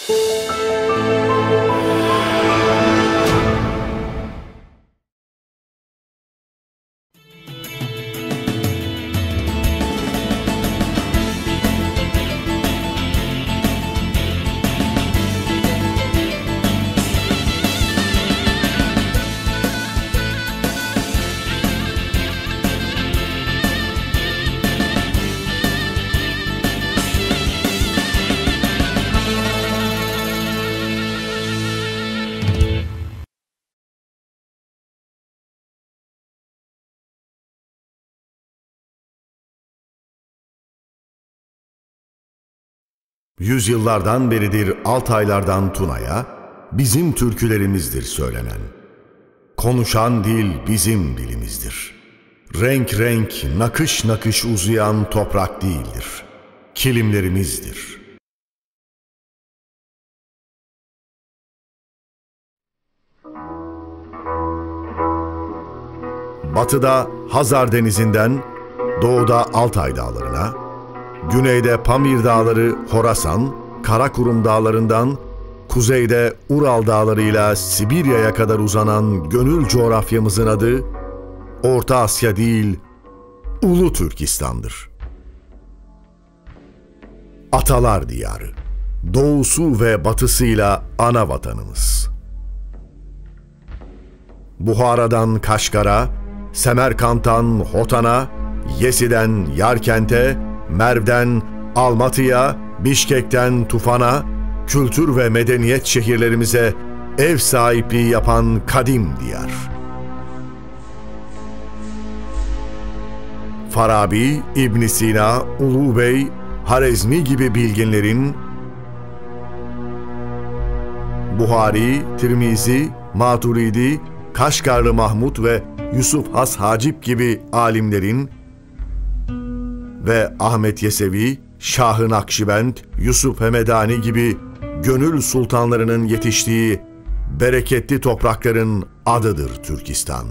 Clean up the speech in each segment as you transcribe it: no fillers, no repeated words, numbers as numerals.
Yüzyıllardan beridir Altaylardan Tuna'ya bizim türkülerimizdir söylenen. Konuşan dil bizim dilimizdir. Renk renk, nakış nakış uzayan toprak değildir. Kilimlerimizdir. Batıda Hazar Denizi'nden, doğuda Altay Dağları'na, güneyde Pamir Dağları, Horasan, Karakurum Dağları'ndan, kuzeyde Ural Dağları'yla Sibirya'ya kadar uzanan gönül coğrafyamızın adı, Orta Asya değil, Ulu Türkistan'dır. Atalar diyarı, doğusu ve batısıyla ana vatanımız. Buhara'dan Kaşgar'a, Semerkant'tan Hotan'a, Yesi'den Yarkent'e, Merv'den Almatı'ya, Bişkek'ten Tufan'a, kültür ve medeniyet şehirlerimize ev sahipliği yapan kadim diyar. Farabi, İbn Sina, Ulu Bey, Harezmi gibi bilginlerin, Buhari, Tirmizi, Maturidi, Kaşgarlı Mahmud ve Yusuf Has Hacip gibi alimlerin ve Ahmet Yesevi, Şah-ı Nakşibend, Yusuf Hemedani gibi gönül sultanlarının yetiştiği bereketli toprakların adıdır Türkistan.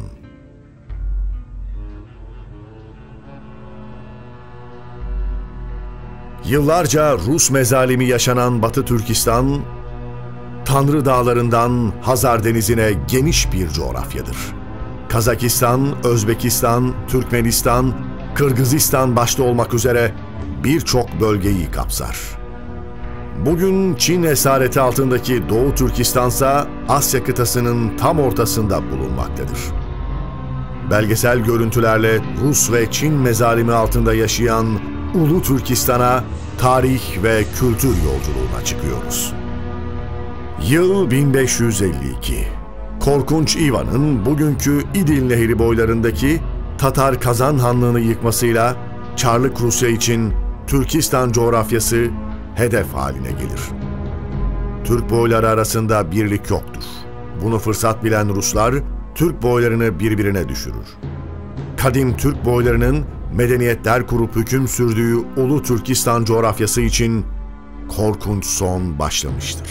Yıllarca Rus mezalimi yaşanan Batı Türkistan, Tanrı Dağları'ndan Hazar Denizi'ne geniş bir coğrafyadır. Kazakistan, Özbekistan, Türkmenistan, Kırgızistan başta olmak üzere birçok bölgeyi kapsar. Bugün Çin esareti altındaki Doğu Türkistan'sa Asya kıtasının tam ortasında bulunmaktadır. Belgesel görüntülerle Rus ve Çin mezalimi altında yaşayan Ulu Türkistan'a tarih ve kültür yolculuğuna çıkıyoruz. Yıl 1552. Korkunç İvan'ın bugünkü İdil Nehri boylarındaki Tatar Kazan Hanlığı'nı yıkmasıyla Çarlık Rusya için Türkistan coğrafyası hedef haline gelir. Türk boyları arasında birlik yoktur. Bunu fırsat bilen Ruslar Türk boylarını birbirine düşürür. Kadim Türk boylarının medeniyetler kurup hüküm sürdüğü Ulu Türkistan coğrafyası için korkunç son başlamıştır.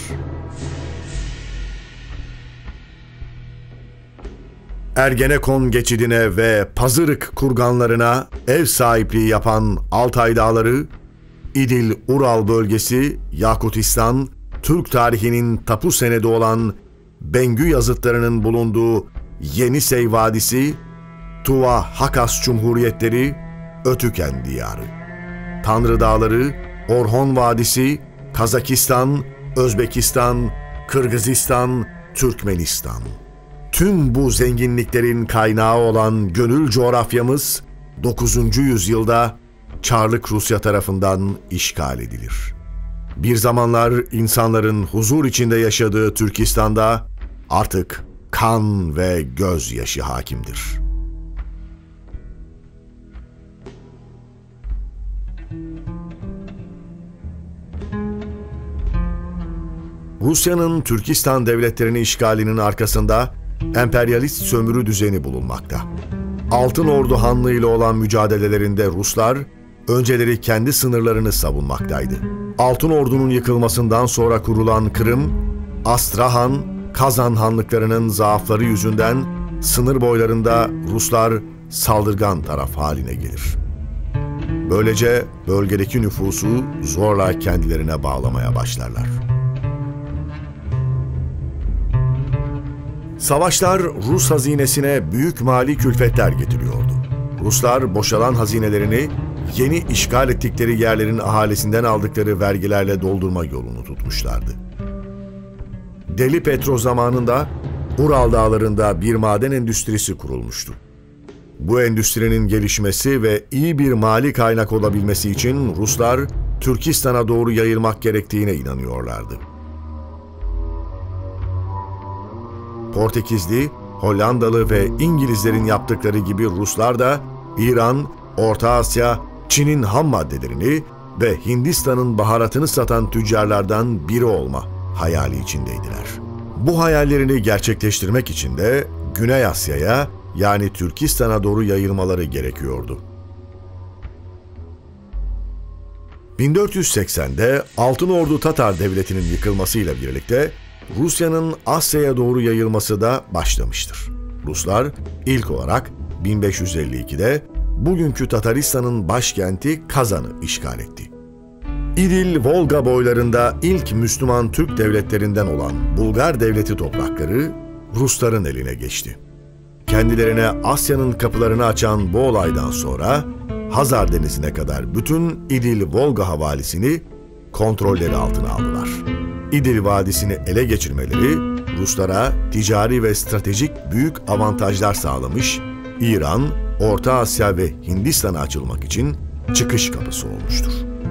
Ergenekon geçidine ve Pazırık kurganlarına ev sahipliği yapan Altay Dağları, İdil-Ural bölgesi, Yakutistan, Türk tarihinin tapu senedi olan Bengü yazıtlarının bulunduğu Yenisey Vadisi, Tuva Hakas Cumhuriyetleri, Ötüken Diyarı, Tanrı Dağları, Orhon Vadisi, Kazakistan, Özbekistan, Kırgızistan, Türkmenistan. Tüm bu zenginliklerin kaynağı olan gönül coğrafyamız 9. yüzyılda Çarlık Rusya tarafından işgal edilir. Bir zamanlar insanların huzur içinde yaşadığı Türkistan'da artık kan ve gözyaşı hakimdir. Rusya'nın Türkistan devletlerini işgalinin arkasında emperyalist sömürü düzeni bulunmakta. Altın Ordu Hanlığı ile olan mücadelelerinde Ruslar önceleri kendi sınırlarını savunmaktaydı. Altın Ordu'nun yıkılmasından sonra kurulan Kırım, Astrahan, Kazan hanlıklarının zaafları yüzünden sınır boylarında Ruslar saldırgan taraf haline gelir. Böylece bölgedeki nüfusu zorla kendilerine bağlamaya başlarlar. Savaşlar Rus hazinesine büyük mali külfetler getiriyordu. Ruslar boşalan hazinelerini yeni işgal ettikleri yerlerin ahalisinden aldıkları vergilerle doldurma yolunu tutmuşlardı. Deli Petro zamanında Ural Dağları'nda bir maden endüstrisi kurulmuştu. Bu endüstrinin gelişmesi ve iyi bir mali kaynak olabilmesi için Ruslar Türkistan'a doğru yayılmak gerektiğine inanıyorlardı. Portekizli, Hollandalı ve İngilizlerin yaptıkları gibi Ruslar da İran, Orta Asya, Çin'in ham maddelerini ve Hindistan'ın baharatını satan tüccarlardan biri olma hayali içindeydiler. Bu hayallerini gerçekleştirmek için de Güney Asya'ya, yani Türkistan'a doğru yayılmaları gerekiyordu. 1480'de Altınordu Tatar Devleti'nin yıkılmasıyla birlikte Rusya'nın Asya'ya doğru yayılması da başlamıştır. Ruslar ilk olarak 1552'de bugünkü Tataristan'ın başkenti Kazan'ı işgal etti. İdil-Volga boylarında ilk Müslüman Türk devletlerinden olan Bulgar devleti toprakları Rusların eline geçti. Kendilerine Asya'nın kapılarını açan bu olaydan sonra Hazar Denizi'ne kadar bütün İdil-Volga havalisini kontrolleri altına aldılar. İdil Vadisi'ni ele geçirmeleri Ruslara ticari ve stratejik büyük avantajlar sağlamış, İran, Orta Asya ve Hindistan'a açılmak için çıkış kapısı olmuştur.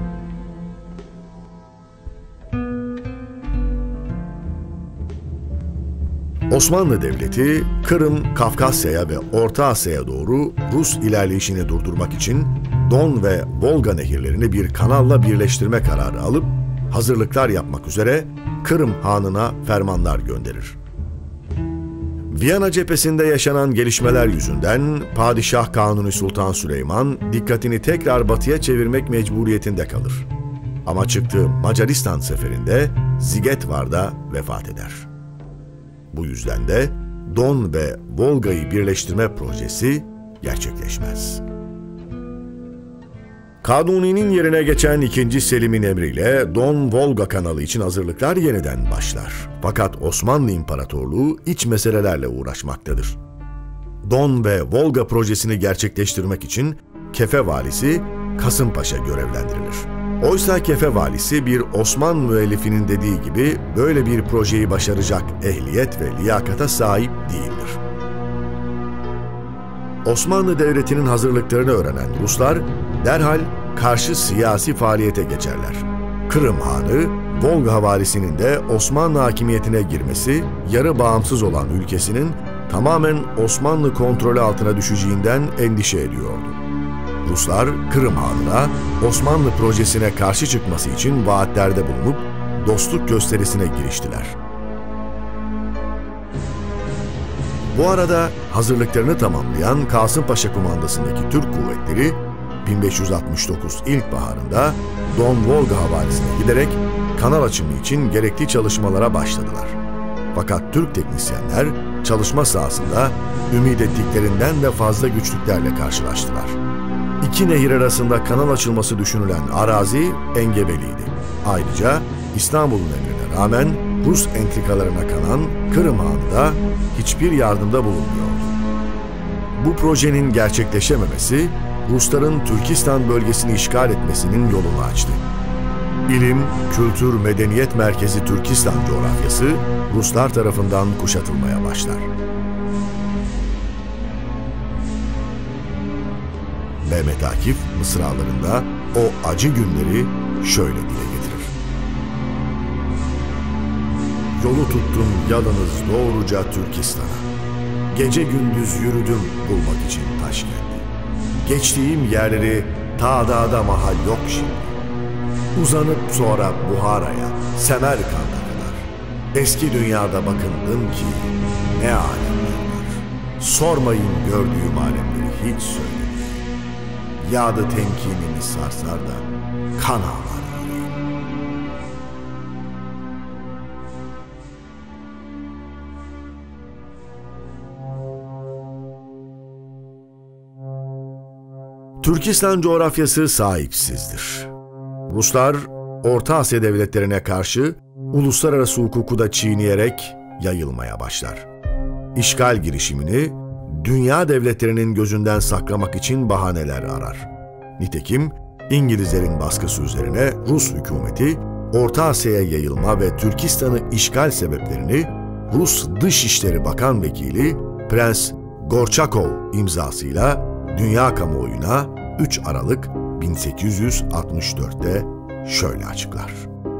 Osmanlı Devleti, Kırım, Kafkasya'ya ve Orta Asya'ya doğru Rus ilerleyişini durdurmak için Don ve Volga nehirlerini bir kanalla birleştirme kararı alıp hazırlıklar yapmak üzere Kırım Hanı'na fermanlar gönderir. Viyana cephesinde yaşanan gelişmeler yüzünden Padişah Kanuni Sultan Süleyman dikkatini tekrar batıya çevirmek mecburiyetinde kalır. Ama çıktığı Macaristan seferinde Zigetvar'da vefat eder. Bu yüzden de Don ve Volga'yı birleştirme projesi gerçekleşmez. Kanuni'nin yerine geçen 2. Selim'in emriyle Don-Volga kanalı için hazırlıklar yeniden başlar. Fakat Osmanlı İmparatorluğu iç meselelerle uğraşmaktadır. Don ve Volga projesini gerçekleştirmek için Kefe valisi Kasımpaşa görevlendirilir. Oysa Kefe valisi bir Osmanlı müellifinin dediği gibi böyle bir projeyi başaracak ehliyet ve liyakata sahip değildir. Osmanlı Devleti'nin hazırlıklarını öğrenen Ruslar derhal karşı siyasi faaliyete geçerler. Kırım Hanı, Volga valisinin de Osmanlı hakimiyetine girmesi, yarı bağımsız olan ülkesinin tamamen Osmanlı kontrolü altına düşeceğinden endişe ediyordu. Ruslar, Kırım Hanı'na Osmanlı projesine karşı çıkması için vaatlerde bulunup dostluk gösterisine giriştiler. Bu arada hazırlıklarını tamamlayan Kasımpaşa kumandasındaki Türk kuvvetleri 1569 ilkbaharında Don-Volga havalisine giderek kanal açımı için gerekli çalışmalara başladılar. Fakat Türk teknisyenler çalışma sahasında ümit ettiklerinden de fazla güçlüklerle karşılaştılar. İki nehir arasında kanal açılması düşünülen arazi engebeliydi. Ayrıca İstanbul'un emrine rağmen Rus entrikalarına kanan Kırım Hanı da hiçbir yardımda bulunmuyordu. Bu projenin gerçekleşememesi, Rusların Türkistan bölgesini işgal etmesinin yolunu açtı. İlim, kültür, medeniyet merkezi Türkistan coğrafyası Ruslar tarafından kuşatılmaya başlar. Mehmet Akif mısralarında o acı günleri şöyle dile getirir. Yolu tuttum yalınız doğruca Türkistan'a. Gece gündüz yürüdüm bulmak için Taşkent'i. Geçtiğim yerleri ta dağda mahal yok şimdi. Uzanıp sonra Buhara'ya, Semerkant'a kadar. Eski dünyada bakındım ki ne alemler var. Sormayın gördüğüm alemleri hiç söylemeyin. Yağdı temkinimi sarsar da kan ağlar yüreğim. Türkistan coğrafyası sahipsizdir. Ruslar, Orta Asya devletlerine karşı uluslararası hukuku da çiğneyerek yayılmaya başlar. işgal girişimini dünya devletlerinin gözünden saklamak için bahaneler arar. Nitekim İngilizlerin baskısı üzerine Rus hükümeti Orta Asya'ya yayılma ve Türkistan'ı işgal sebeplerini Rus Dışişleri Bakan Vekili Prens Gorçakov imzasıyla dünya kamuoyuna 3 Aralık 1864'te şöyle açıklar.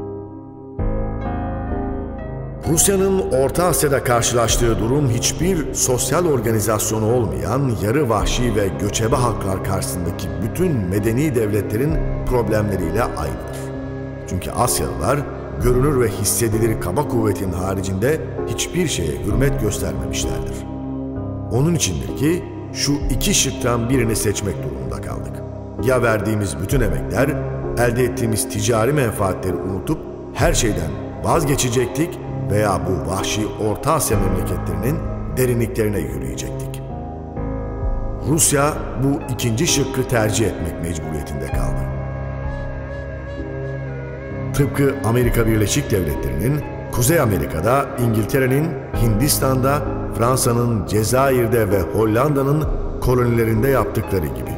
Rusya'nın Orta Asya'da karşılaştığı durum hiçbir sosyal organizasyonu olmayan yarı vahşi ve göçebe halklar karşısındaki bütün medeni devletlerin problemleriyle aynıdır. Çünkü Asyalılar görünür ve hissedilir kaba kuvvetin haricinde hiçbir şeye hürmet göstermemişlerdir. Onun içindir ki şu iki şıktan birini seçmek durumunda kaldık. Ya verdiğimiz bütün emekler, elde ettiğimiz ticari menfaatleri unutup her şeyden vazgeçecektik veya bu vahşi Orta Asya memleketlerinin derinliklerine yürüyecektik. Rusya bu ikinci şıkkı tercih etmek mecburiyetinde kaldı. Tıpkı Amerika Birleşik Devletleri'nin Kuzey Amerika'da, İngiltere'nin Hindistan'da, Fransa'nın Cezayir'de ve Hollanda'nın kolonilerinde yaptıkları gibi.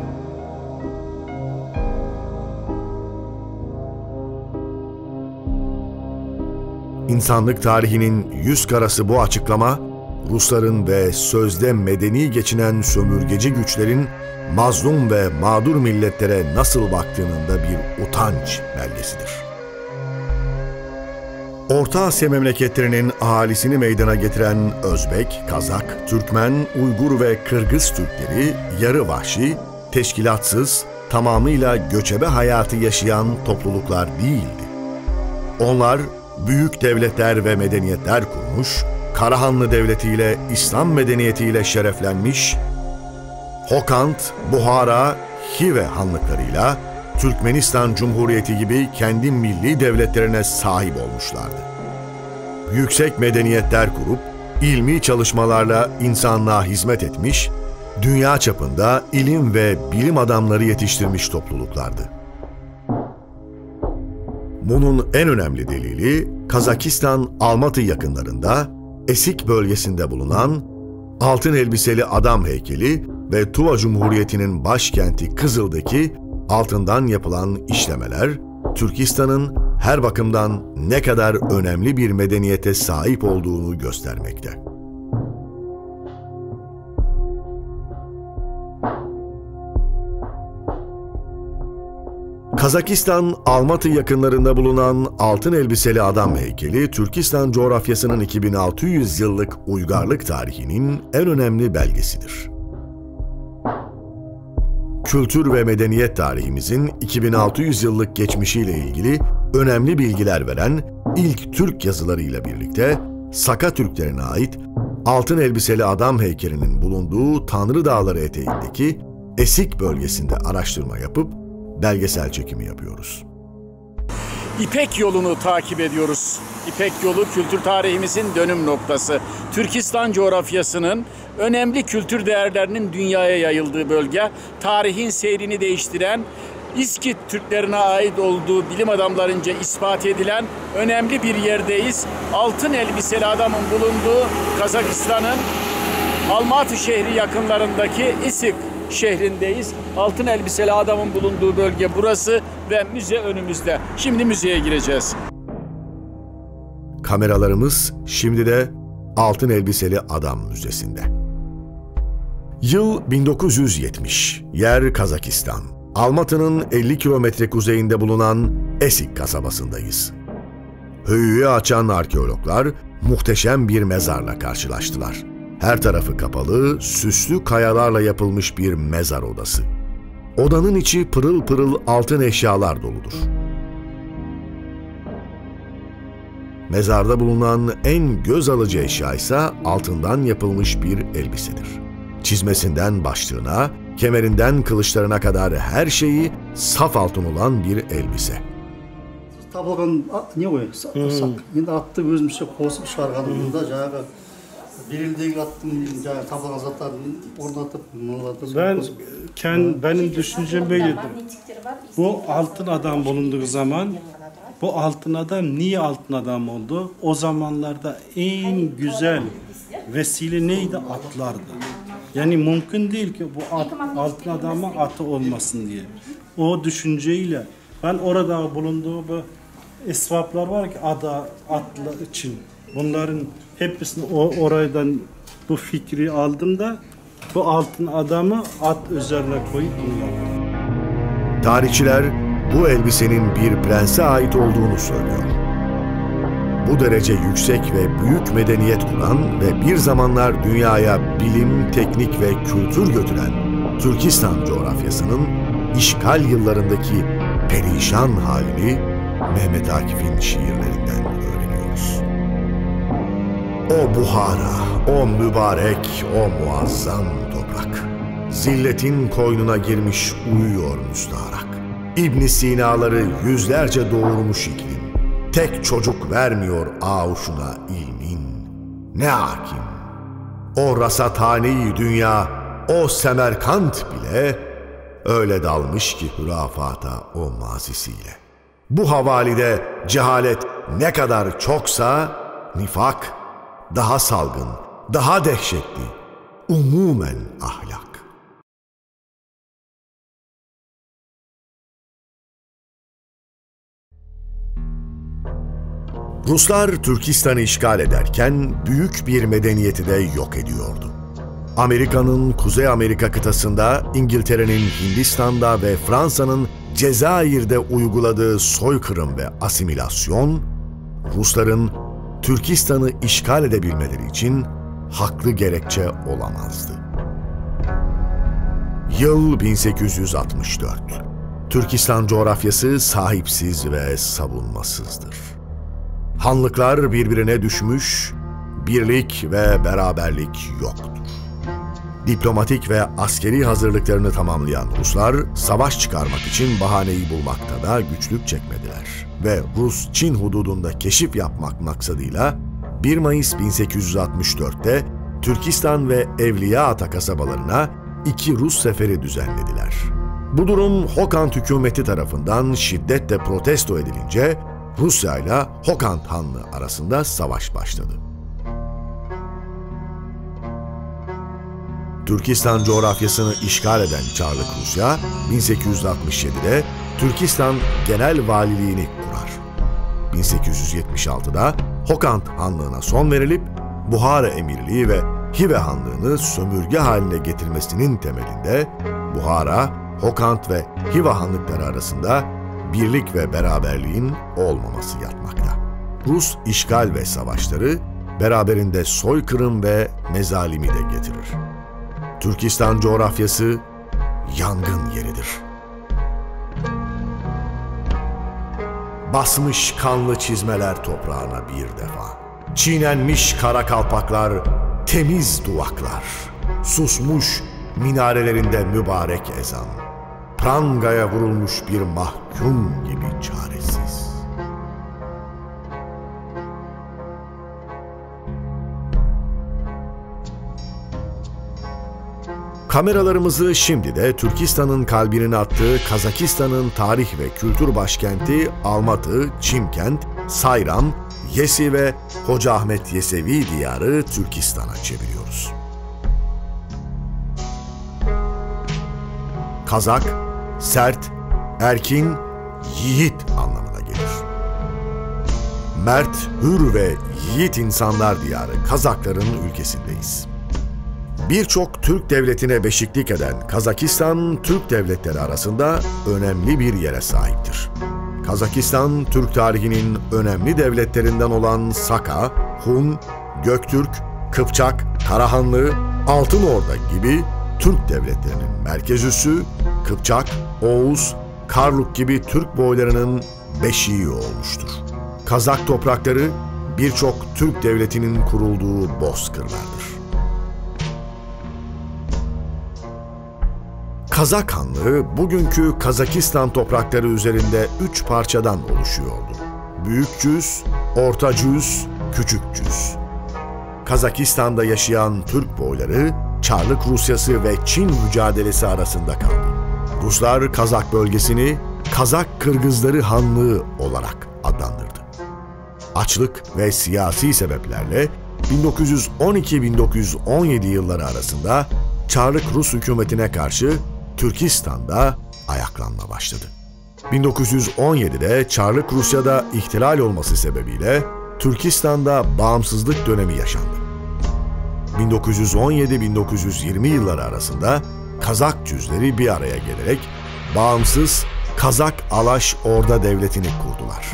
İnsanlık tarihinin yüz karası bu açıklama, Rusların ve sözde medeni geçinen sömürgeci güçlerin mazlum ve mağdur milletlere nasıl baktığının da bir utanç belgesidir. Orta Asya memleketlerinin ahalisini meydana getiren Özbek, Kazak, Türkmen, Uygur ve Kırgız Türkleri yarı vahşi, teşkilatsız, tamamıyla göçebe hayatı yaşayan topluluklar değildi. Onlar büyük devletler ve medeniyetler kurmuş, Karahanlı Devleti ile İslam medeniyetiyle şereflenmiş, Hokand, Buhara, Hive hanlıklarıyla Türkmenistan Cumhuriyeti gibi kendi milli devletlerine sahip olmuşlardı. Yüksek medeniyetler kurup, ilmi çalışmalarla insanlığa hizmet etmiş, dünya çapında ilim ve bilim adamları yetiştirmiş topluluklardı. Bunun en önemli delili, Kazakistan Almatı yakınlarında, Esik bölgesinde bulunan altın elbiseli adam heykeli ve Tuva Cumhuriyeti'nin başkenti Kızıl'daki altından yapılan işlemeler, Türkistan'ın her bakımdan ne kadar önemli bir medeniyete sahip olduğunu göstermekte. Kazakistan, Almatı yakınlarında bulunan altın elbiseli adam heykeli, Türkistan coğrafyasının 2600 yıllık uygarlık tarihinin en önemli belgesidir. Kültür ve medeniyet tarihimizin 2600 yıllık geçmişiyle ilgili önemli bilgiler veren ilk Türk yazılarıyla birlikte Saka Türklerine ait altın elbiseli adam heykelinin bulunduğu Tanrı Dağları eteğindeki Esik bölgesinde araştırma yapıp belgesel çekimi yapıyoruz. İpek yolunu takip ediyoruz. İpek yolu kültür tarihimizin dönüm noktası. Türkistan coğrafyasının önemli kültür değerlerinin dünyaya yayıldığı bölge, tarihin seyrini değiştiren, İskit Türklerine ait olduğu bilim adamlarınca ispat edilen önemli bir yerdeyiz. Altın elbiseli adamın bulunduğu Kazakistan'ın Almatı şehri yakınlarındaki İsik şehrindeyiz. Altın elbiseli adamın bulunduğu bölge burası ve müze önümüzde. Şimdi müzeye gireceğiz. Kameralarımız şimdi de Altın Elbiseli Adam Müzesi'nde. Yıl 1970. Yer Kazakistan. Almatı'nın 50 kilometre kuzeyinde bulunan Esik kasabasındayız. Höyüğü açan arkeologlar muhteşem bir mezarla karşılaştılar. Her tarafı kapalı, süslü kayalarla yapılmış bir mezar odası. Odanın içi pırıl pırıl altın eşyalar doludur. Mezarda bulunan en göz alıcı eşya ise altından yapılmış bir elbisedir. Çizmesinden başlığına, kemerinden kılıçlarına kadar her şeyi saf altın olan bir elbise. Табылған не ғой? Енді атты өзімізше қосып шығарғанымызда жаңағы берілдегі аттың жаңағы табылған заттарын орнатып, benim düşüncem böyledir. Bu altın adam bulunduğu zaman bu altın adam niye altın adam oldu? O zamanlarda en güzel vesile neydi? Atlardı. Yani mümkün değil ki bu altın adamın atı olmasın diye. O düşünceyle ben orada bulunduğu bu esvaplar var ki atlar için. Bunların hepsini oradan bu fikri aldım da bu altın adamı at üzerine koyup bunu yaptım. Tarihçiler bu elbisenin bir prense ait olduğunu söylüyor. Bu derece yüksek ve büyük medeniyet kuran ve bir zamanlar dünyaya bilim, teknik ve kültür götüren Türkistan coğrafyasının işgal yıllarındaki perişan halini Mehmet Akif'in şiirlerinden öğreniyoruz. O Buhara, o mübarek, o muazzam toprak, zilletin koynuna girmiş uyuyor müstaharak. İbn Sina'ları yüzlerce doğurmuş iklim, tek çocuk vermiyor ağuşuna ilmin. Ne hakim, o rasathaneyi dünya, o Semerkant bile öyle dalmış ki hürafata o mazisiyle. Bu havalide cehalet ne kadar çoksa nifak daha salgın, daha dehşetli, umumen ahlak. Ruslar Türkistan'ı işgal ederken büyük bir medeniyeti de yok ediyordu. Amerika'nın Kuzey Amerika kıtasında, İngiltere'nin Hindistan'da ve Fransa'nın Cezayir'de uyguladığı soykırım ve asimilasyon, Rusların Türkistan'ı işgal edebilmeleri için haklı gerekçe olamazdı. Yıl 1864. Türkistan coğrafyası sahipsiz ve savunmasızdır. Hanlıklar birbirine düşmüş, birlik ve beraberlik yoktur. Diplomatik ve askeri hazırlıklarını tamamlayan Ruslar, savaş çıkarmak için bahaneyi bulmakta da güçlük çekmediler. Ve Rus-Çin hududunda keşif yapmak maksadıyla 1 Mayıs 1864'te Türkistan ve Evliyaata kasabalarına 2 Rus seferi düzenlediler. Bu durum Hokant hükümeti tarafından şiddetle protesto edilince Rusya ile Hokant Hanlığı arasında savaş başladı. Türkistan coğrafyasını işgal eden Çarlık Rusya, 1867'de Türkistan Genel Valiliğini kurar. 1876'da Hokant Hanlığı'na son verilip Buhara Emirliği ve Hive Hanlığı'nı sömürge haline getirmesinin temelinde Buhara, Hokant ve Hive Hanlıkları arasında birlik ve beraberliğin olmaması yatmakta. Rus işgal ve savaşları beraberinde soykırım ve mezalimi de getirir. Türkistan coğrafyası yangın yeridir. Basmış kanlı çizmeler toprağına bir defa. Çiğnenmiş kara kalpaklar, temiz duvaklar. Susmuş minarelerinde mübarek ezan. Prangaya vurulmuş bir mahkum gibi çaresiz. Kameralarımızı şimdi de Türkistan'ın kalbinin attığı Kazakistan'ın tarih ve kültür başkenti Almatı, Çimkent, Sayram, Yesi ve Hoca Ahmet Yesevi diyarı Türkistan'a çeviriyoruz. Kazak, sert, erkin, yiğit anlamına gelir. Mert, hür ve yiğit insanlar diyarı Kazakların ülkesindeyiz. Birçok Türk devletine beşiklik eden Kazakistan, Türk devletleri arasında önemli bir yere sahiptir. Kazakistan, Türk tarihinin önemli devletlerinden olan Saka, Hun, Göktürk, Kıpçak, Karahanlı, Altınorda gibi Türk devletlerinin merkez üssü, Kıpçak, Oğuz, Karluk gibi Türk boylarının beşiği olmuştur. Kazak toprakları birçok Türk devletinin kurulduğu bozkırlardır. Kazak Hanlığı bugünkü Kazakistan toprakları üzerinde 3 parçadan oluşuyordu. Büyük Cüz, Orta Cüz, Küçük Cüz. Kazakistan'da yaşayan Türk boyları Çarlık Rusyası ve Çin mücadelesi arasında kaldı. Ruslar Kazak bölgesini Kazak Kırgızları Hanlığı olarak adlandırdı. Açlık ve siyasi sebeplerle 1912-1917 yılları arasında Çarlık Rus hükümetine karşı Türkistan'da ayaklanma başladı. 1917'de Çarlık Rusya'da ihtilal olması sebebiyle Türkistan'da bağımsızlık dönemi yaşandı. 1917-1920 yılları arasında Kazak cüzleri bir araya gelerek bağımsız Kazak Alaş Orda Devleti'ni kurdular.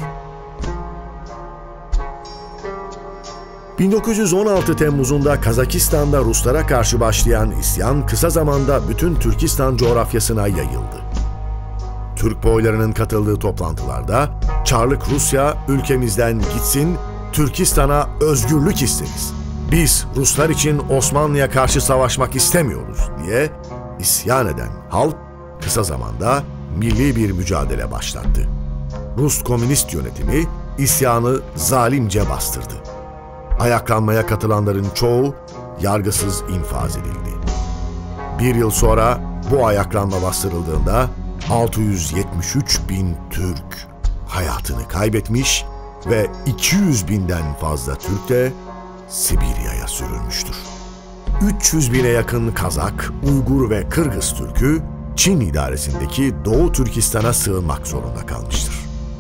1916 Temmuz'unda Kazakistan'da Ruslara karşı başlayan isyan kısa zamanda bütün Türkistan coğrafyasına yayıldı. Türk boylarının katıldığı toplantılarda Çarlık Rusya ülkemizden gitsin, Türkistan'a özgürlük isteriz. Biz Ruslar için Osmanlı'ya karşı savaşmak istemiyoruz diye isyan eden halk kısa zamanda milli bir mücadele başlattı. Rus komünist yönetimi isyanı zalimce bastırdı. Ayaklanmaya katılanların çoğu yargısız infaz edildi. Bir yıl sonra bu ayaklanma bastırıldığında 673 bin Türk hayatını kaybetmiş ve 200 binden fazla Türk de Sibirya'ya sürülmüştür. 300 bine yakın Kazak, Uygur ve Kırgız Türk'ü Çin idaresindeki Doğu Türkistan'a sığınmak zorunda kalmıştır.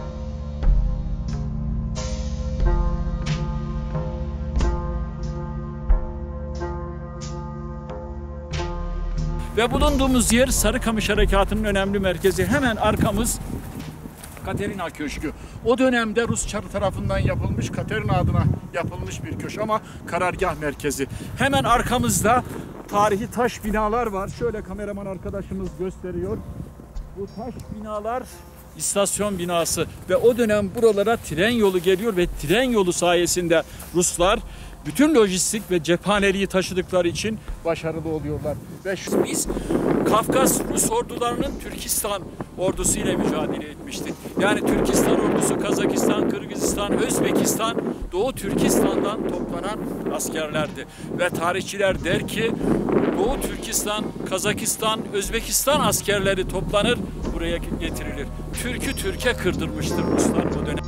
Ve bulunduğumuz yer Sarıkamış Harekatı'nın önemli merkezi. Hemen arkamız Katerina Köşkü. O dönemde Rus Çarı tarafından yapılmış, Katerina adına yapılmış bir köşk ama karargah merkezi. Hemen arkamızda tarihi taş binalar var. Şöyle kameraman arkadaşımız gösteriyor. Bu taş binalar istasyon binası ve o dönem buralara tren yolu geliyor ve tren yolu sayesinde Ruslar bütün lojistik ve cephaneliği taşıdıkları için başarılı oluyorlar. Ve biz Kafkas Rus ordularının Türkistan ordusu ile mücadele etmiştik. Yani Türkistan ordusu Kazakistan, Kırgızistan, Özbekistan, Doğu Türkistan'dan toplanan askerlerdi. Ve tarihçiler der ki Doğu Türkistan, Kazakistan, Özbekistan askerleri toplanır, buraya getirilir. Türk'ü Türk'e kırdırmıştır Ruslar o dönem.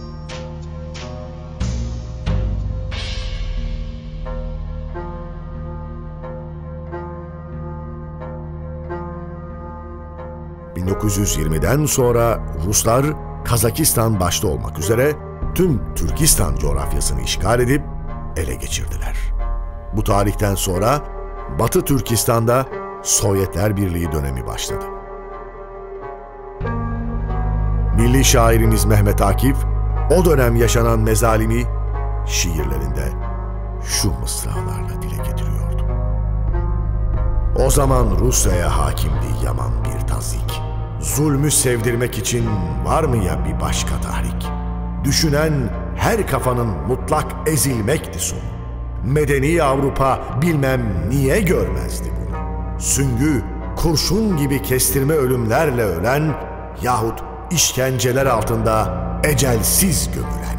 ...1920'den sonra Ruslar Kazakistan başta olmak üzere tüm Türkistan coğrafyasını işgal edip ele geçirdiler. Bu tarihten sonra Batı Türkistan'da Sovyetler Birliği dönemi başladı. Milli şairimiz Mehmet Akif o dönem yaşanan mezalimi şiirlerinde şu mısralarla dile getiriyordu. O zaman Rusya'ya hakimdi yaman bir tazik. Zulmü sevdirmek için var mı ya bir başka tahrik? Düşünen her kafanın mutlak ezilmekti sonu. Medeni Avrupa bilmem niye görmezdi bunu. Süngü, kurşun gibi kestirme ölümlerle ölen yahut işkenceler altında ecelsiz gömülen.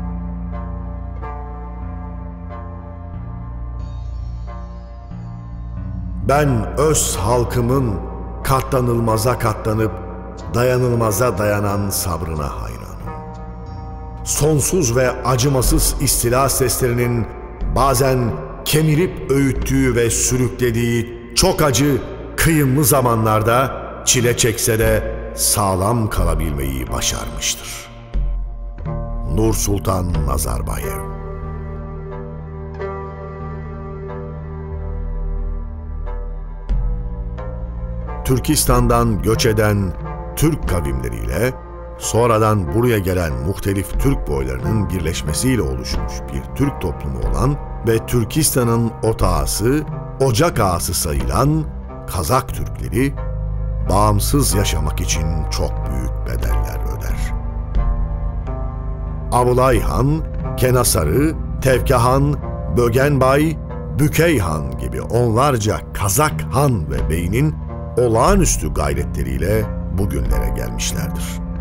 Ben öz halkımın katlanılmaza katlanıp dayanılmaza dayanan sabrına hayranım. Sonsuz ve acımasız istila seslerinin bazen kemirip öğüttüğü ve sürüklediği çok acı, kıyımlı zamanlarda çile çekse de sağlam kalabilmeyi başarmıştır. Nur Sultan Nazarbayev. Türkistan'dan göç eden Türk kavimleriyle sonradan buraya gelen muhtelif Türk boylarının birleşmesiyle oluşmuş bir Türk toplumu olan ve Türkistan'ın otağısı, ocak ağası sayılan Kazak Türkleri bağımsız yaşamak için çok büyük bedeller öder. Abulay Han, Kenasarı, Tevkehan, Bögenbay, Bükeyhan gibi onlarca Kazak han ve beynin olağanüstü gayretleriyle bugünlere gelmişlerdir.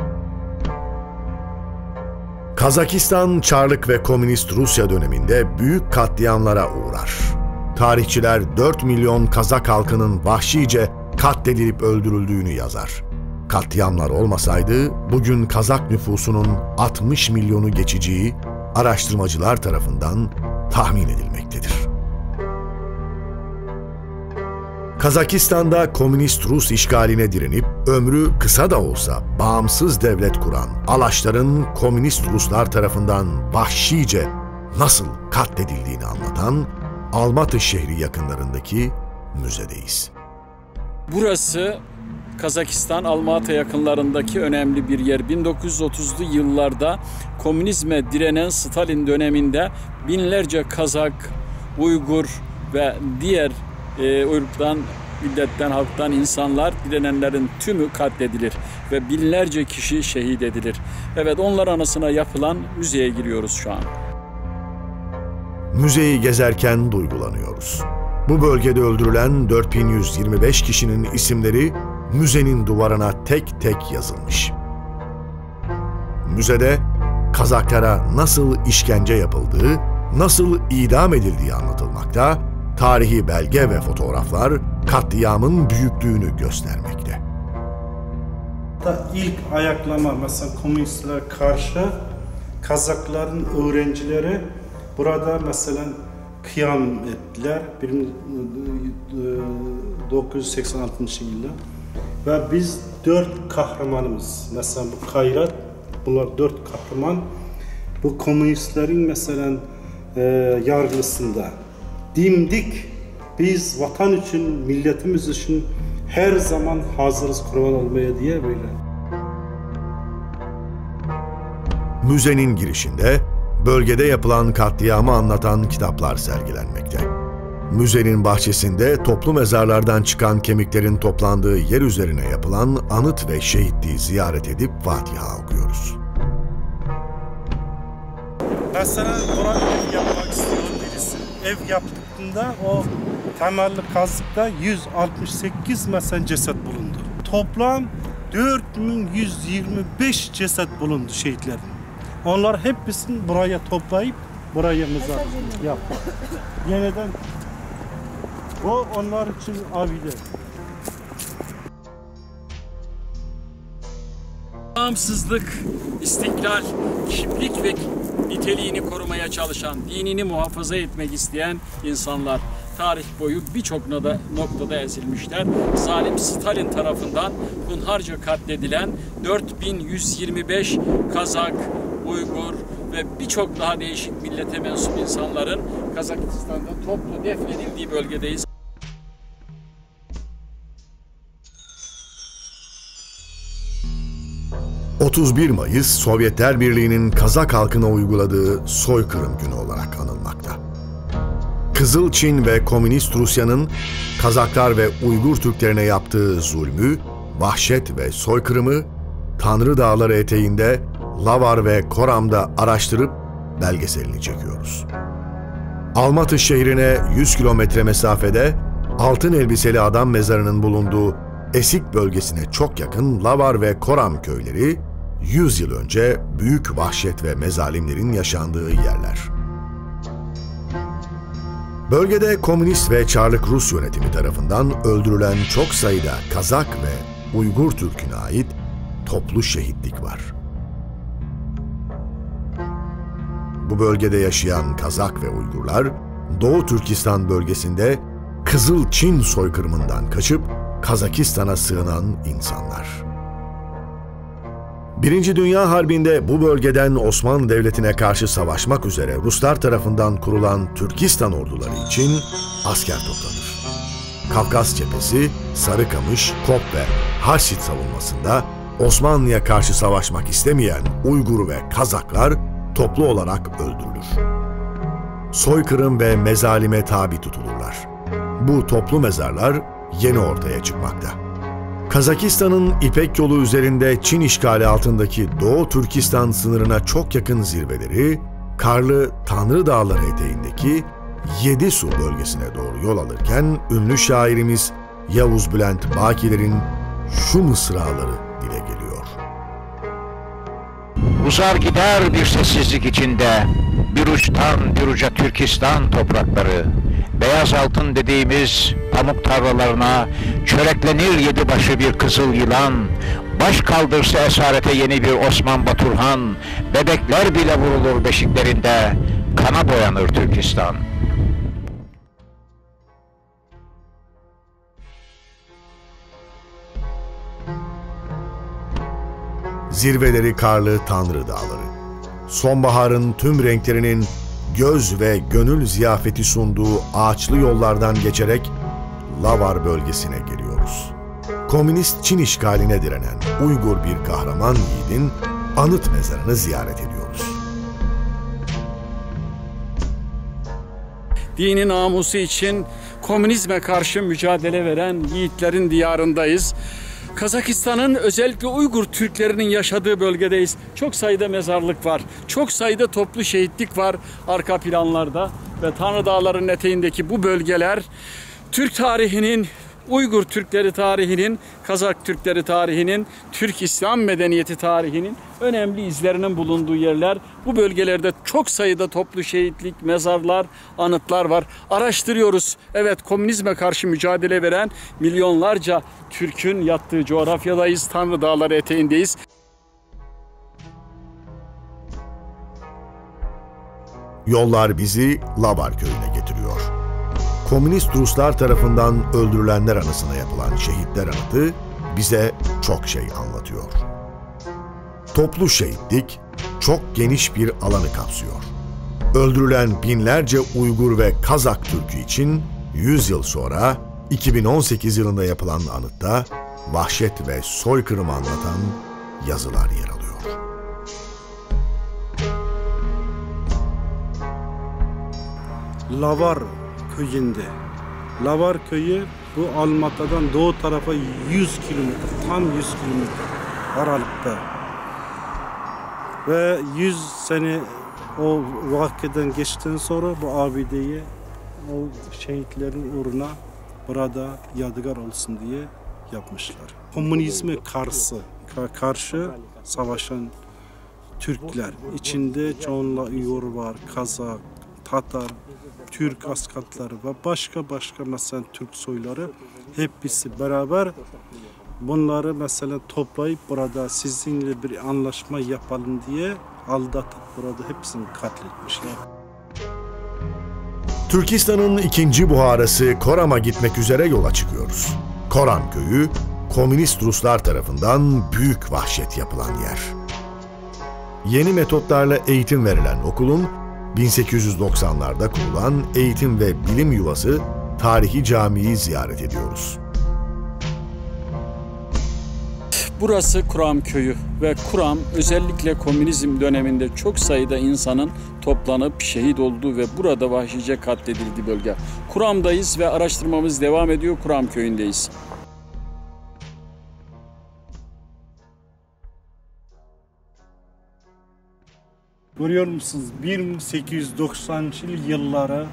Kazakistan, Çarlık ve Komünist Rusya döneminde büyük katliamlara uğrar. Tarihçiler 4 milyon Kazak halkının vahşice katledilip öldürüldüğünü yazar. Katliamlar olmasaydı bugün Kazak nüfusunun 60 milyonu geçeceği araştırmacılar tarafından tahmin edilmektedir. Kazakistan'da komünist Rus işgaline direnip ömrü kısa da olsa bağımsız devlet kuran Alaşların komünist Ruslar tarafından vahşice nasıl katledildiğini anlatan Almatı şehri yakınlarındaki müzedeyiz. Burası Kazakistan Almatı yakınlarındaki önemli bir yer. 1930'lu yıllarda komünizme direnen Stalin döneminde binlerce Kazak, Uygur ve diğer ırktan, milletten, halktan insanlar, direnenlerin tümü katledilir ve binlerce kişi şehit edilir. Evet, onlar anısına yapılan müzeye giriyoruz şu an. Müzeyi gezerken duygulanıyoruz. Bu bölgede öldürülen 4125 kişinin isimleri müzenin duvarına tek tek yazılmış. Müzede Kazaklara nasıl işkence yapıldığı, nasıl idam edildiği anlatılmakta, tarihi belge ve fotoğraflar katliamın büyüklüğünü göstermekte. İlk ayaklama mesela komünistlere karşı Kazakların öğrencileri burada mesela kıyam ettiler 1986 yılında ve biz 4 kahramanımız mesela bu Kayrat, bunlar 4 kahraman bu komünistlerin mesela yargısında dimdik biz vatan için, milletimiz için her zaman hazırız kurban olmaya diye böyle. Müzenin girişinde bölgede yapılan katliamı anlatan kitaplar sergilenmekte. Müzenin bahçesinde toplu mezarlardan çıkan kemiklerin toplandığı yer üzerine yapılan anıt ve şehitliği ziyaret edip Fatiha okuyoruz. Mesela oraya ev yapmak istiyor birisi. Ev yaptığında o temelli kazıkta 168 mesela ceset bulundu. Toplam 4125 ceset bulundu şehitlerin. Onlar hepsini buraya toplayıp buraya mezar yaptı. Yeniden o onlar için abiler. Bağımsızlık, istiklal, kimlik ve niteliğini korumaya çalışan, dinini muhafaza etmek isteyen insanlar tarih boyu birçok noktada ezilmişler. Zalim Stalin tarafından hunharca katledilen 4125 Kazak, Uygur ve birçok daha değişik millete mensup insanların Kazakistan'da toplu defnedildiği bölgedeyiz. ...31 Mayıs Sovyetler Birliği'nin Kazak halkına uyguladığı soykırım günü olarak anılmakta. Kızıl Çin ve Komünist Rusya'nın Kazaklar ve Uygur Türklerine yaptığı zulmü, vahşet ve soykırımı Tanrı Dağları eteğinde Lavar ve Koram'da araştırıp belgeselini çekiyoruz. Almatı şehrine 100 kilometre mesafede altın elbiseli adam mezarının bulunduğu Esik bölgesine çok yakın Lavar ve Koram köyleri 100 yıl önce büyük vahşet ve mezalimlerin yaşandığı yerler. Bölgede komünist ve Çarlık Rus yönetimi tarafından öldürülen çok sayıda Kazak ve Uygur Türk'üne ait toplu şehitlik var. Bu bölgede yaşayan Kazak ve Uygurlar, Doğu Türkistan bölgesinde Kızıl Çin soykırımından kaçıp Kazakistan'a sığınan insanlar. Birinci Dünya Harbi'nde bu bölgeden Osmanlı Devleti'ne karşı savaşmak üzere Ruslar tarafından kurulan Türkistan orduları için asker toplanır. Kafkas Cephesi, Sarıkamış, Kop ve Harsit savunmasında Osmanlı'ya karşı savaşmak istemeyen Uygur ve Kazaklar toplu olarak öldürülür. Soykırım ve mezalime tabi tutulurlar. Bu toplu mezarlar yeni ortaya çıkmakta. Kazakistan'ın İpek Yolu üzerinde Çin işgali altındaki Doğu Türkistan sınırına çok yakın zirveleri, karlı Tanrı Dağları eteğindeki Yedisu bölgesine doğru yol alırken ünlü şairimiz Yavuz Bülent Bakiler'in şu mısraları dile geliyor. Uzar gider bir sessizlik içinde, bir uçtan bir uca Türkistan toprakları, beyaz altın dediğimiz pamuk tarlalarına çöreklenir yedi başı bir kızıl yılan, baş kaldırsa esarete yeni bir Osman Baturhan, bebekler bile vurulur beşiklerinde, kana boyanır Türkistan. Zirveleri karlı Tanrı Dağları. Sonbaharın tüm renklerinin göz ve gönül ziyafeti sunduğu ağaçlı yollardan geçerek Lavar bölgesine geliyoruz. Komünist Çin işgaline direnen Uygur bir kahraman yiğidin anıt mezarını ziyaret ediyoruz. Dini namusu için komünizme karşı mücadele veren yiğitlerin diyarındayız. Kazakistan'ın özellikle Uygur Türklerinin yaşadığı bölgedeyiz. Çok sayıda mezarlık var. Çok sayıda toplu şehitlik var arka planlarda. Ve Tanrı Dağları'nın eteğindeki bu bölgeler Türk tarihinin, Uygur Türkleri tarihinin, Kazak Türkleri tarihinin, Türk İslam medeniyeti tarihinin önemli izlerinin bulunduğu yerler. Bu bölgelerde çok sayıda toplu şehitlik, mezarlar, anıtlar var. Araştırıyoruz. Evet, komünizme karşı mücadele veren milyonlarca Türk'ün yattığı coğrafyadayız. Tanrı Dağları eteğindeyiz. Yollar bizi Lavar köyüne getiriyor. Komünist Ruslar tarafından öldürülenler anısına yapılan şehitler anıtı bize çok şey anlatıyor. Toplu şehitlik çok geniş bir alanı kapsıyor. Öldürülen binlerce Uygur ve Kazak Türk'ü için 100 yıl sonra 2018 yılında yapılan anıtta vahşet ve soykırımı anlatan yazılar yer alıyor. Lavar köyünde. Lavar köyü bu Almata'dan doğu tarafa 100 kilometre, tam 100 kilometre aralıkta. Ve 100 sene o vakitten geçtikten sonra bu abideyi o şehitlerin uğruna burada yadigar olsun diye yapmışlar. Komünizme karşı savaşan Türkler, içinde çoğunluğu Uygur var, Kazak, Tatar, Türk askerleri ve başka mesela Türk soyları hepsi beraber bunları mesela toplayıp burada sizinle bir anlaşma yapalım diye aldatıp burada hepsini katletmişler. Türkistan'ın ikinci buharası Koram'a gitmek üzere yola çıkıyoruz. Koram köyü, komünist Ruslar tarafından büyük vahşet yapılan yer. Yeni metotlarla eğitim verilen okulun 1890'larda kurulan eğitim ve bilim yuvası Tarihi Camii'yi ziyaret ediyoruz. Burası Kuram köyü ve Kuram özellikle komünizm döneminde çok sayıda insanın toplanıp şehit olduğu ve burada vahşice katledildiği bölge. Kuram'dayız ve araştırmamız devam ediyor. Kuram köyündeyiz. Görüyor musunuz? 1890'lı yıllara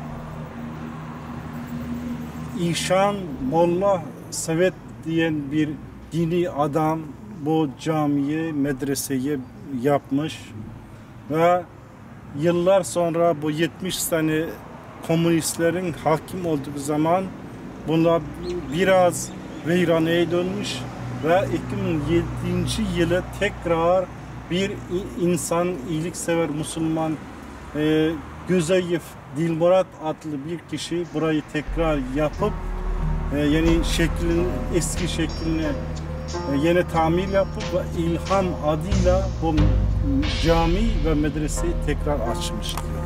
İşan Molla Sovet diyen bir dini adam bu camiyi, medreseyi yapmış ve yıllar sonra bu 70 sene komünistlerin hakim olduğu zaman bunlar biraz veyraneye dönmüş ve 2007 yılı tekrar bir insan, iyiliksever Müslüman Gözeyev Dilmurat adlı bir kişi burayı tekrar yapıp yani eski şeklini yeni tamir yapıp ve İlham adıyla bu cami ve medreseyi tekrar açmış diyor.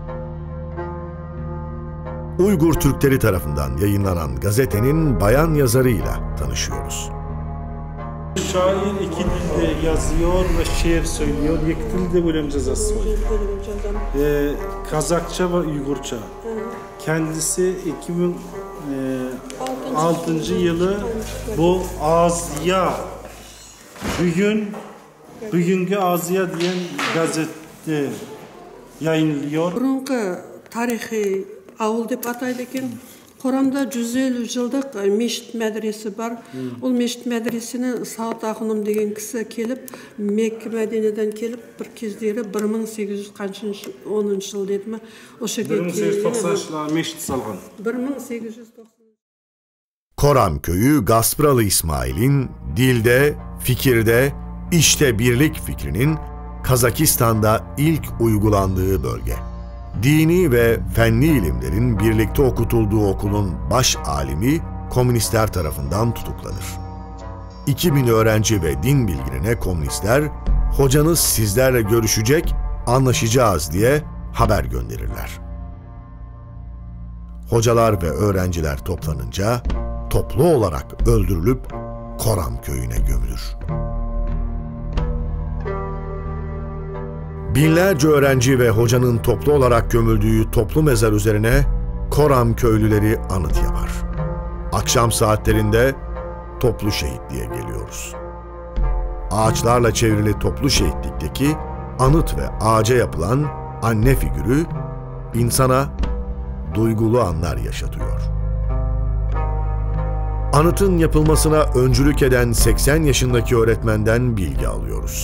Uygur Türkleri tarafından yayınlanan gazetenin bayan yazarıyla tanışıyoruz. Şair iki dilde yazıyor ve şiir söylüyor. İki dilde bölüm cezası var. Kazakça ve Uygurca. Kendisi 2006 yılı bu Aziya, bugünkü Aziya diyen gazete yayınlıyor. Burunqi tarihi avul deb ataydı ekan. Koramda 150 yıllık meşit medresi var. O meşit medresini Saat Axunum degan kişi kelip Mekke Medine'den kelip bir kezderi 1810 yıl dedimi. O'sha 1890 yıllar meşit salgan. 1890. Koram köyü Gaspıralı İsmail'in dilde, fikirde, işte birlik fikrinin Kazakistan'da ilk uygulandığı bölge. Dini ve fenli ilimlerin birlikte okutulduğu okulun baş alimi komünistler tarafından tutuklanır. 2000 öğrenci ve din bilginine komünistler, hocanız sizlerle görüşecek, anlaşacağız diye haber gönderirler. Hocalar ve öğrenciler toplanınca toplu olarak öldürülüp Koram köyüne gömülür. Binlerce öğrenci ve hocanın toplu olarak gömüldüğü toplu mezar üzerine Koram köylüleri anıt yapar. Akşam saatlerinde toplu şehit diye geliyoruz. Ağaçlarla çevrili toplu şehitlikteki anıt ve ağaca yapılan anne figürü insana duygulu anlar yaşatıyor. Anıtın yapılmasına öncülük eden 80 yaşındaki öğretmenden bilgi alıyoruz.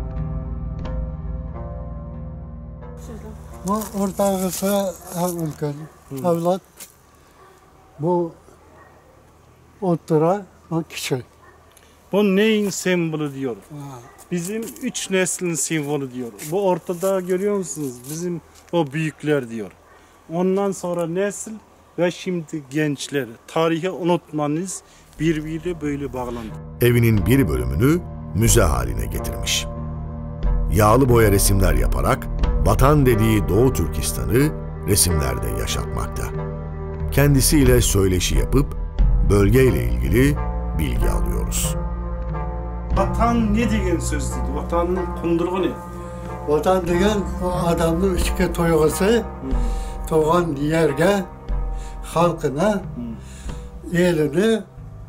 Bu ortağısı ülken, evlat, bu otura, bu kişi. Bu neyin sembolü diyor. Bizim 3 neslin sembolü diyor. Bu ortada görüyor musunuz? Bizim o büyükler diyor. Ondan sonra nesil ve şimdi gençler. Tarihi unutmanız birbiriyle böyle bağlandı. Evinin bir bölümünü müze haline getirmiş. Yağlı boya resimler yaparak vatan dediği Doğu Türkistan'ı resimlerde yaşatmakta. Kendisiyle söyleşi yapıp bölgeyle ilgili bilgi alıyoruz. Vatan ne degen söz dedi? Vatanın kundurgu ne? Vatan degen o adamın içki toygusu, doğan yerge, halkına, elini,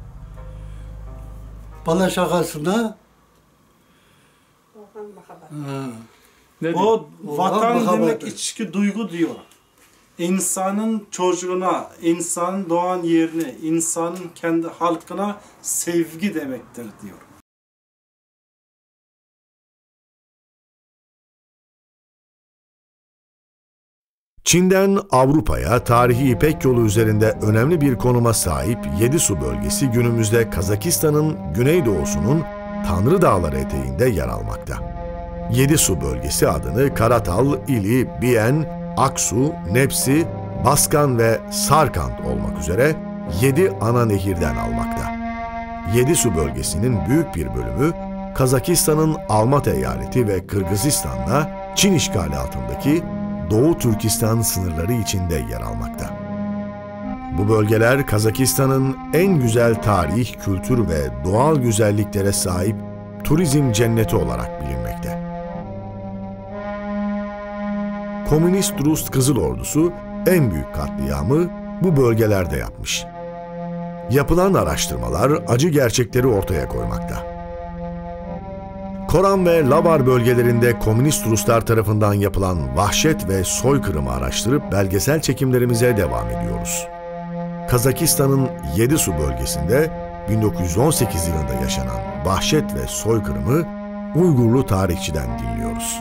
bala şakasına, o vatan Muhabbet. demek içki duygu diyor. İnsanın çocuğuna, insanın doğan yerine, insanın kendi halkına sevgi demektir diyor. Çin'den Avrupa'ya tarihi İpek Yolu üzerinde önemli bir konuma sahip Yedisu bölgesi günümüzde Kazakistan'ın güneydoğusunun Tanrı Dağları eteğinde yer almakta. Yedisu bölgesi adını Karatal, İli, Biyen, Aksu, Nepsi, Baskan ve Sarkand olmak üzere 7 ana nehirden almakta. Yedisu bölgesinin büyük bir bölümü Kazakistan'ın Almatı eyaleti ve Kırgızistan'la Çin işgali altındaki Doğu Türkistan sınırları içinde yer almakta. Bu bölgeler Kazakistan'ın en güzel tarih, kültür ve doğal güzelliklere sahip turizm cenneti olarak bilinmekte. Komünist Rus Kızıl Ordusu en büyük katliamı bu bölgelerde yapmış. Yapılan araştırmalar acı gerçekleri ortaya koymakta. Koram ve Labar bölgelerinde komünist Ruslar tarafından yapılan vahşet ve soykırımı araştırıp belgesel çekimlerimize devam ediyoruz. Kazakistan'ın Yedisu bölgesinde 1918 yılında yaşanan vahşet ve soykırımı Uygurlu tarihçiden dinliyoruz.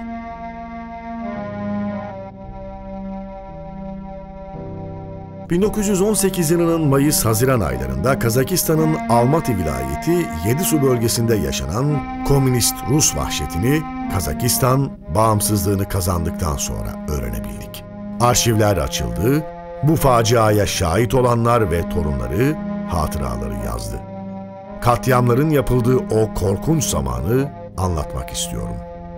...1918 yılının Mayıs-Haziran aylarında Kazakistan'ın Almatı vilayeti Yedisu bölgesinde yaşanan komünist Rus vahşetini Kazakistan bağımsızlığını kazandıktan sonra öğrenebildik. Arşivler açıldı, bu faciaya şahit olanlar ve torunları hatıraları yazdı. Katliamların yapıldığı o korkunç zamanı anlatmak istiyorum.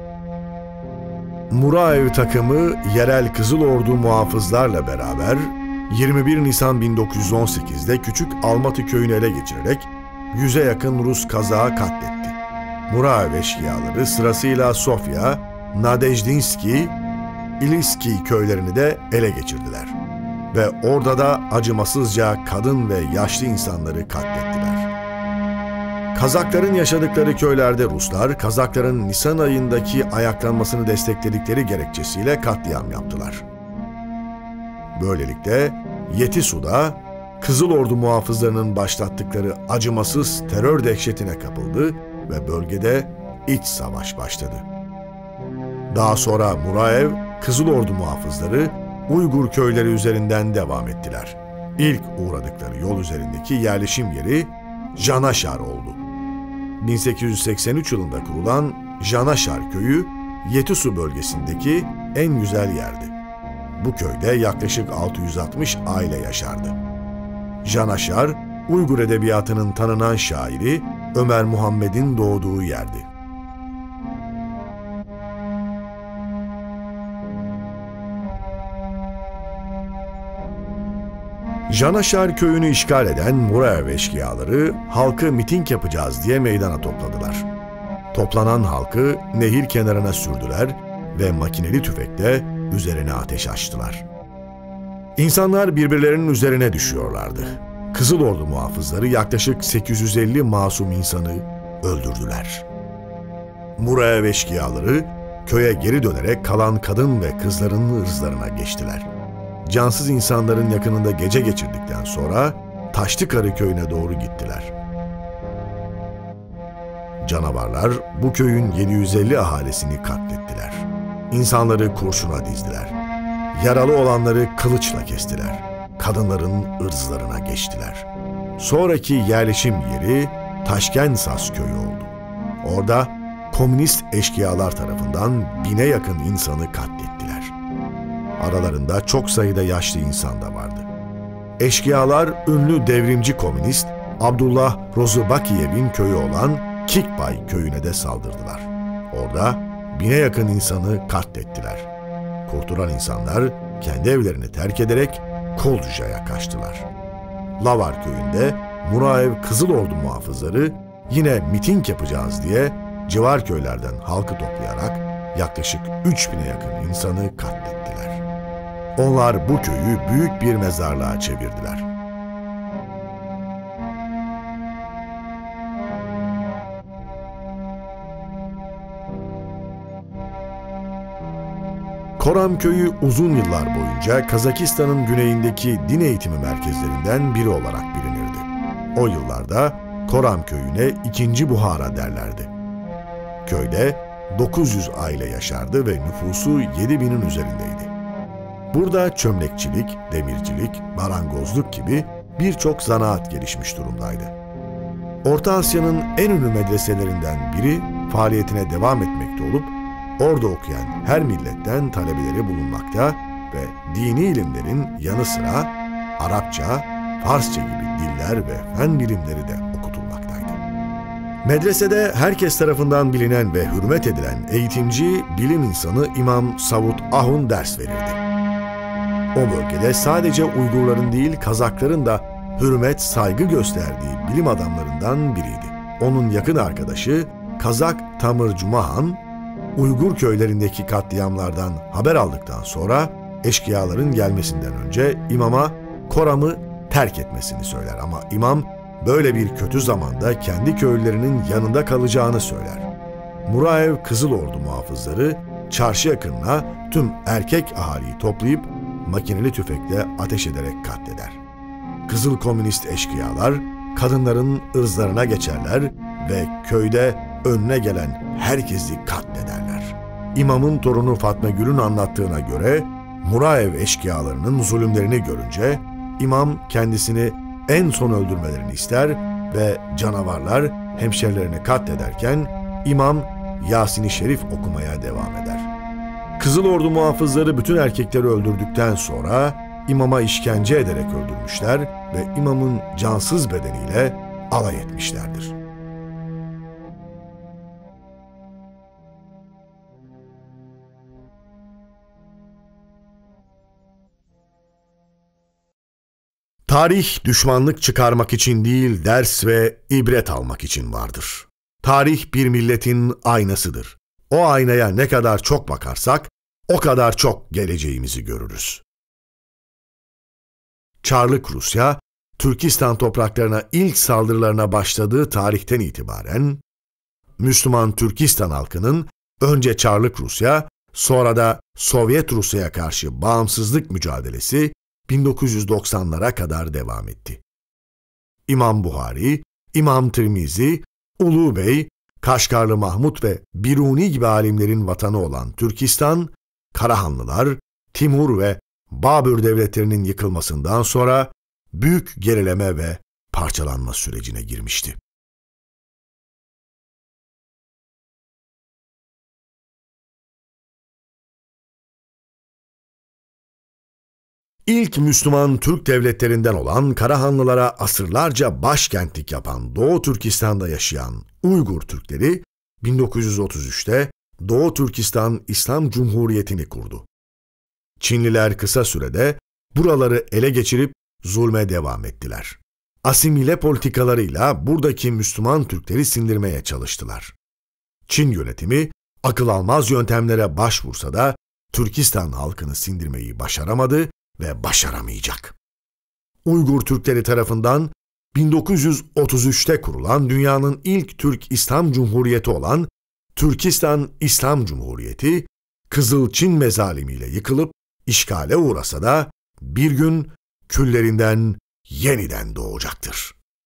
Muraev takımı yerel Kızıl Ordu muhafızlarla beraber 21 Nisan 1918'de Küçük Almatı köyünü ele geçirerek 100'e yakın Rus Kazak'ı katletti. Muraev eşkıyaları sırasıyla Sofya, Nadejdinski, İliski köylerini de ele geçirdiler. Ve orada da acımasızca kadın ve yaşlı insanları katlettiler. Kazakların yaşadıkları köylerde Ruslar, Kazakların Nisan ayındaki ayaklanmasını destekledikleri gerekçesiyle katliam yaptılar. Böylelikle Yetisu'da Kızıl Ordu muhafızlarının başlattıkları acımasız terör dehşetine kapıldı ve bölgede iç savaş başladı. Daha sonra Muraev, Kızıl Ordu muhafızları Uygur köyleri üzerinden devam ettiler. İlk uğradıkları yol üzerindeki yerleşim yeri Janaşar oldu. 1883 yılında kurulan Janaşar köyü Yetisu bölgesindeki en güzel yerdi. bu köyde yaklaşık 660 aile yaşardı. Janaşar, Uygur edebiyatının tanınan şairi Ömer Muhammed'in doğduğu yerdi. Janaşar köyünü işgal eden Muraev eşkıyaları halkı miting yapacağız diye meydana topladılar. Toplanan halkı nehir kenarına sürdüler ve makineli tüfekle üzerine ateş açtılar. İnsanlar birbirlerinin üzerine düşüyorlardı. Kızıl Ordu muhafızları yaklaşık 850 masum insanı öldürdüler. Muraev eşkıyaları köye geri dönerek kalan kadın ve kızların ırzlarına geçtiler. Cansız insanların yakınında gece geçirdikten sonra Taşlıkarı köyüne doğru gittiler. Canavarlar bu köyün 750 ahalisini katlettiler. İnsanları kurşuna dizdiler. Yaralı olanları kılıçla kestiler. Kadınların ırzlarına geçtiler. Sonraki yerleşim yeri Taşkensas köyü oldu. Orada komünist eşkıyalar tarafından 1000'e yakın insanı katlettiler. Aralarında çok sayıda yaşlı insan da vardı. Eşkıyalar ünlü devrimci komünist Abdullah Rozubakiyev'in köyü olan Kikbay köyüne de saldırdılar. Orada 1000'e yakın insanı katlettiler. Kurtulan insanlar kendi evlerini terk ederek Kolca'ya kaçtılar. Lavar köyünde Muraev Kızıl Ordu muhafızları yine miting yapacağız diye civar köylerden halkı toplayarak yaklaşık 3000'e yakın insanı katlettiler. Onlar bu köyü büyük bir mezarlığa çevirdiler. Koram köyü uzun yıllar boyunca Kazakistan'ın güneyindeki din eğitimi merkezlerinden biri olarak bilinirdi. O yıllarda Koram köyüne 2. Buhara derlerdi. Köyde 900 aile yaşardı ve nüfusu 7000'in üzerindeydi. Burada çömlekçilik, demircilik, marangozluk gibi birçok zanaat gelişmiş durumdaydı. Orta Asya'nın en ünlü medreselerinden biri faaliyetine devam etmekte olup, orada okuyan her milletten talebeleri bulunmakta ve dini ilimlerin yanı sıra Arapça, Farsça gibi diller ve fen bilimleri de okutulmaktaydı. Medresede herkes tarafından bilinen ve hürmet edilen eğitimci, bilim insanı İmam Savut Ahun ders verirdi. O bölgede sadece Uygurların değil Kazakların da hürmet, saygı gösterdiği bilim adamlarından biriydi. Onun yakın arkadaşı Kazak Tamır Cumahan, Uygur köylerindeki katliamlardan haber aldıktan sonra eşkıyaların gelmesinden önce imama Koram'ı terk etmesini söyler ama imam böyle bir kötü zamanda kendi köylülerinin yanında kalacağını söyler. Muraev Kızıl Ordu muhafızları çarşı yakınına tüm erkek ahaliyi toplayıp makineli tüfekle ateş ederek katleder. Kızıl komünist eşkıyalar kadınların ırzlarına geçerler ve köyde önüne gelen herkesi katlederler. İmamın torunu Fatma Gül'ün anlattığına göre Muraev eşkıyalarının zulümlerini görünce imam kendisini en son öldürmelerini ister ve canavarlar hemşerilerini katlederken imam Yasin-i Şerif okumaya devam eder. Kızıl Ordu muhafızları bütün erkekleri öldürdükten sonra imama işkence ederek öldürmüşler ve imamın cansız bedeniyle alay etmişlerdir. Tarih düşmanlık çıkarmak için değil, ders ve ibret almak için vardır. Tarih bir milletin aynasıdır. O aynaya ne kadar çok bakarsak, o kadar çok geleceğimizi görürüz. Çarlık Rusya, Türkistan topraklarına ilk saldırılarına başladığı tarihten itibaren, Müslüman Türkistan halkının önce Çarlık Rusya, sonra da Sovyet Rusya'ya karşı bağımsızlık mücadelesi 1990'lara kadar devam etti. İmam Buhari, İmam Tirmizi, Ulu Bey, Kaşgarlı Mahmut ve Biruni gibi alimlerin vatanı olan Türkistan, Karahanlılar, Timur ve Babür devletlerinin yıkılmasından sonra büyük gerileme ve parçalanma sürecine girmişti. İlk Müslüman Türk devletlerinden olan Karahanlılara asırlarca başkentlik yapan Doğu Türkistan'da yaşayan Uygur Türkleri 1933'te Doğu Türkistan İslam Cumhuriyeti'ni kurdu. Çinliler kısa sürede buraları ele geçirip zulme devam ettiler. Asimile politikalarıyla buradaki Müslüman Türkleri sindirmeye çalıştılar. Çin yönetimi akıl almaz yöntemlere başvursa da Türkistan halkını sindirmeyi başaramadı ve başaramayacak. Uygur Türkleri tarafından 1933'te kurulan dünyanın ilk Türk İslam Cumhuriyeti olan Türkistan İslam Cumhuriyeti, Kızıl Çin mezalimiyle yıkılıp işgale uğrasa da bir gün küllerinden yeniden doğacaktır.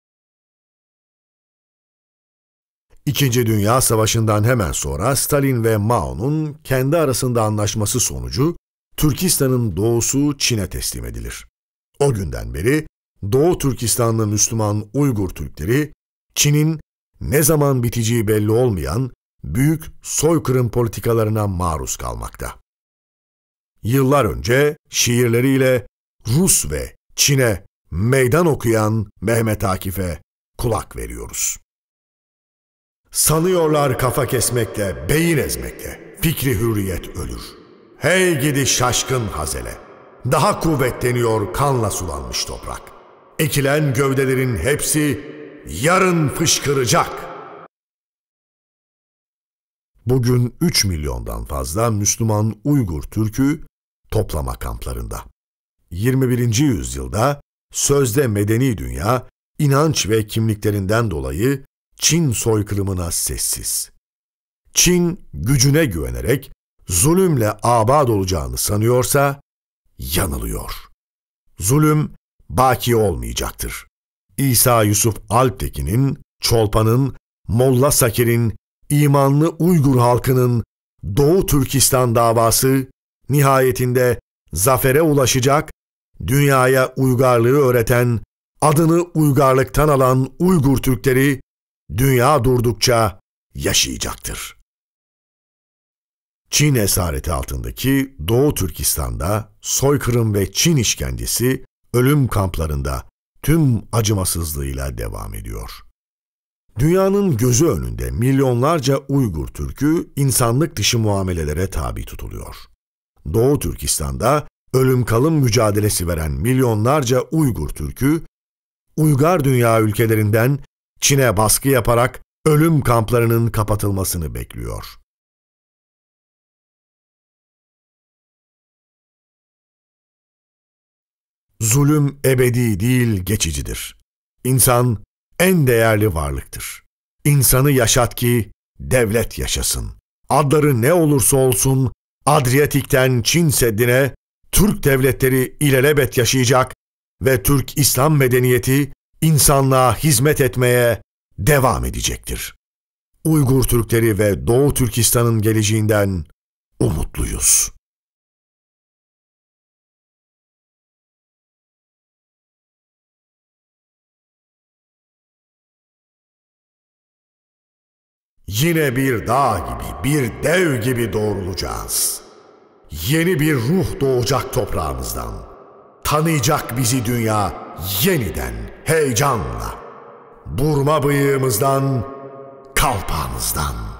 İkinci Dünya Savaşı'ndan hemen sonra Stalin ve Mao'nun kendi arasında anlaşması sonucu Türkistan'ın doğusu Çin'e teslim edilir. O günden beri Doğu Türkistanlı Müslüman Uygur Türkleri, Çin'in ne zaman biteceği belli olmayan büyük soykırım politikalarına maruz kalmakta. Yıllar önce şiirleriyle Rus ve Çin'e meydan okuyan Mehmet Akif'e kulak veriyoruz. Sanıyorlar kafa kesmekle, beyin ezmekle fikri hürriyet ölür. Hey gidi şaşkın hazele, daha kuvvetleniyor kanla sulanmış toprak. Ekilen gövdelerin hepsi yarın fışkıracak. Bugün 3 milyondan fazla Müslüman Uygur Türk'ü toplama kamplarında. 21. yüzyılda sözde medeni dünya, inanç ve kimliklerinden dolayı Çin soykırımına sessiz. Çin gücüne güvenerek zulümle abad olacağını sanıyorsa yanılıyor. Zulüm baki olmayacaktır. İsa Yusuf Alptekin'in, Çolpan'ın, Molla Sakir'in, imanlı Uygur halkının Doğu Türkistan davası nihayetinde zafere ulaşacak, dünyaya uygarlığı öğreten, adını uygarlıktan alan Uygur Türkleri dünya durdukça yaşayacaktır. Çin esareti altındaki Doğu Türkistan'da soykırım ve Çin işkencesi ölüm kamplarında tüm acımasızlığıyla devam ediyor. Dünyanın gözü önünde milyonlarca Uygur Türk'ü insanlık dışı muamelelere tabi tutuluyor. Doğu Türkistan'da ölüm kalım mücadelesi veren milyonlarca Uygur Türk'ü, uygar dünya ülkelerinden Çin'e baskı yaparak ölüm kamplarının kapatılmasını bekliyor. Zulüm ebedi değil, geçicidir. İnsan en değerli varlıktır. İnsanı yaşat ki devlet yaşasın. Adları ne olursa olsun Adriyatik'ten Çin Seddi'ne Türk devletleri ilelebet yaşayacak ve Türk İslam medeniyeti insanlığa hizmet etmeye devam edecektir. Uygur Türkleri ve Doğu Türkistan'ın geleceğinden umutluyuz. Yine bir dağ gibi, bir dev gibi doğrulacağız. Yeni bir ruh doğacak toprağımızdan. Tanıyacak bizi dünya yeniden, heyecanla. Burma bıyığımızdan, kalpağımızdan.